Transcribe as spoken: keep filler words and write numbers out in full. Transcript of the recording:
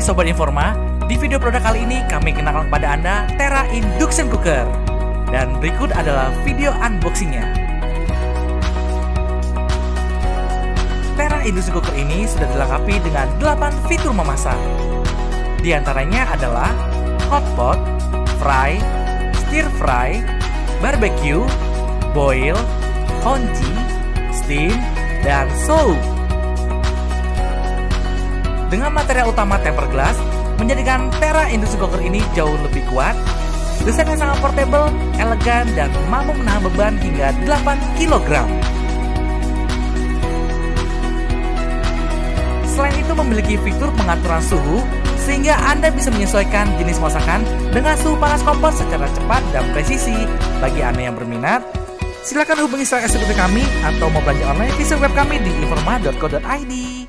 Sobat Informa, di video produk kali ini kami kenalkan kepada Anda Tera Induction Cooker. Dan berikut adalah video unboxingnya. Tera Induction Cooker ini sudah dilengkapi dengan delapan fitur memasak. Di antaranya adalah hot pot, fry, stir fry, barbecue, boil, congee, steam, dan soak. Dengan material utama tempered glass, menjadikan Tera Induction Cooker ini jauh lebih kuat. Desainnya sangat portable, elegan, dan mampu menahan beban hingga delapan kilogram. Selain itu memiliki fitur pengaturan suhu, sehingga Anda bisa menyesuaikan jenis masakan dengan suhu panas kompor secara cepat dan presisi. Bagi Anda yang berminat, silakan hubungi sales eksekutif kami atau mau belanja online via web kami di informa dot co dot i d.